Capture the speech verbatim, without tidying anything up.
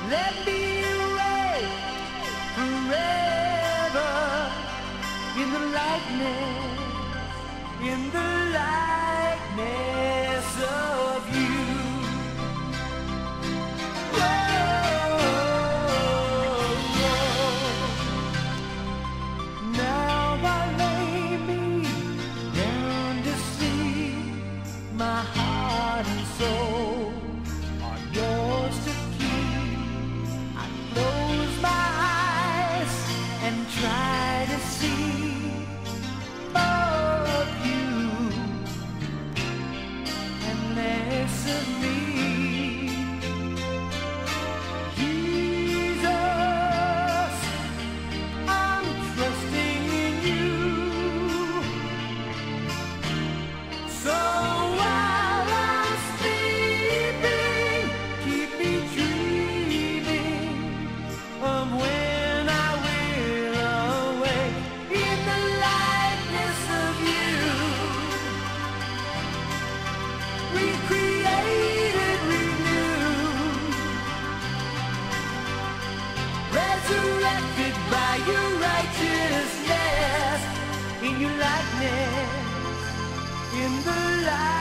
Let me awake forever in the likeness, in the likeness of you. Whoa, whoa. Now I lay me down to sleep. My heart and soul are yours to keep. I close my eyes and try to see more of you and less of me. Jesus, I'm trusting in you. So while I'm sleeping, keep me dreaming of when I will awake in the likeness of you. Recreated, renewed, resurrected by your righteousness, in your likeness, in the light.